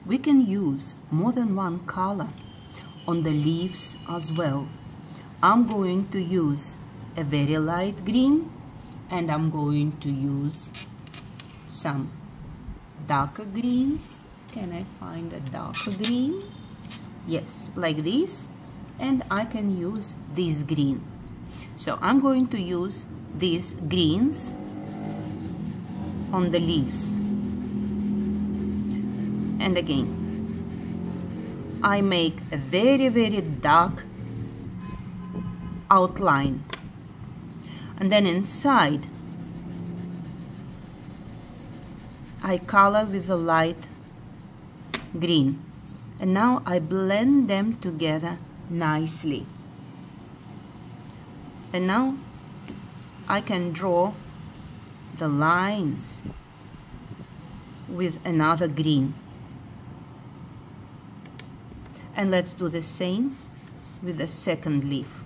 we can use more than one color on the leaves as well. I'm going to use a very light green, and I'm going to use some darker greens. Can I find a darker green? Yes, like this. And I can use this green. So I'm going to use these greens on the leaves. And again, I make a very, very dark outline. And then inside, I color with a light green. And now I blend them together nicely. And now I can draw the lines with another green. And let's do the same with the second leaf.